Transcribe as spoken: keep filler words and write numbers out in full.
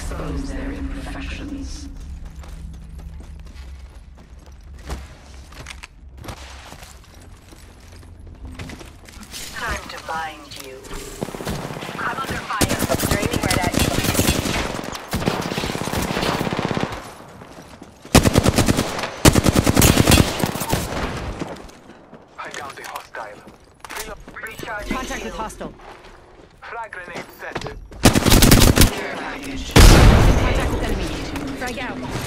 expose their imperfections. Time to bind you. I'm under fire. Draining right at you. I found a hostile. Recharging Contact with shield. hostile. Frag grenade set. Care package. Contact with enemy. Frag out.